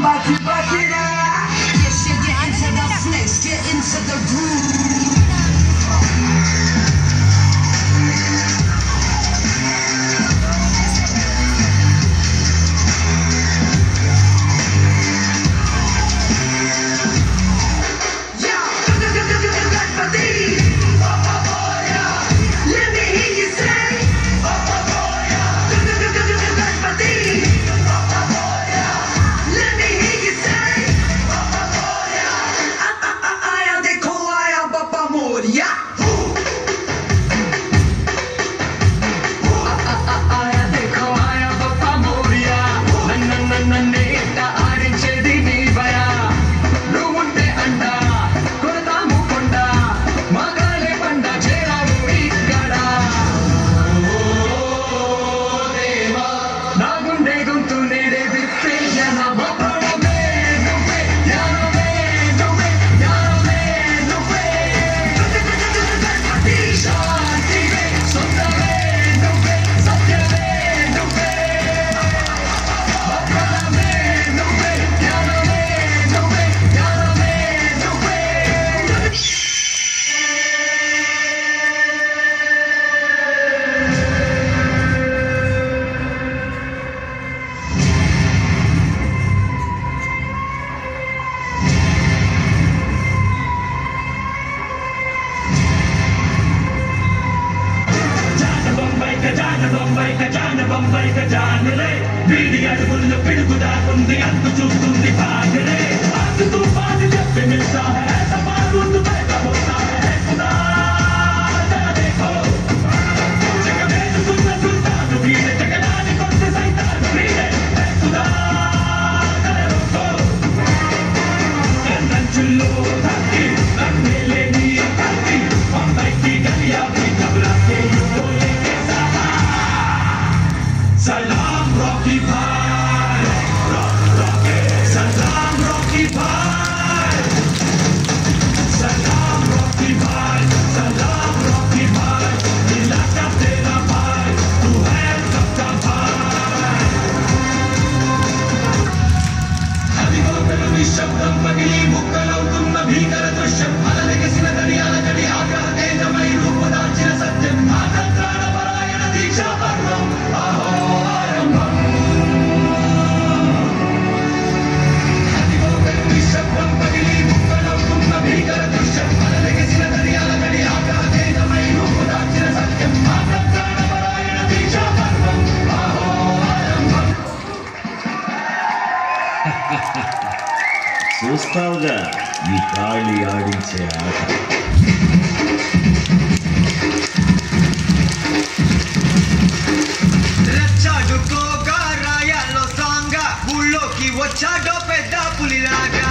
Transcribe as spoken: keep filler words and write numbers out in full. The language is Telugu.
Bati, bati, yes, you get into the flesh, get into the groove. Salam Rocky Bai, rock, rocky. Salam Rocky Bai, Salam Rocky Bai, Salam Rocky Bai. इलाका तेरा भाई, तू है सबका भाई. అదిగో పెను నిశ్శబ్దం పగిలి ముక్కలవుతున్న భీకర దృశ్యం. అలలెగసిన దరియాల గడి ఆగ్రహ తేజమై రూపుదాల్చిన సత్యం. ఆగ్రహ పరాయణ దీక్షా పర్వం అహో ఆరంభం. అదిగో పెను నిశ్శబ్దం పగిలి ముక్కలవుతున్న భీకర దృశ్యం. అలలెగసిన దరియాల గడి ఆగ్రహ తేజమై రూపుదాల్చిన సత్యం. ఆగ్రహ పరాయణ దీక్షా పర్వం అహో ఆరంభం. చూస్తావుగా ఈ కాళి ఆడించే ఆట. రచ్చాడుకోగా రాయాల్లో సాంగా ఊళ్ళోకి వచ్చాడో పెద్ద పులిలాగా.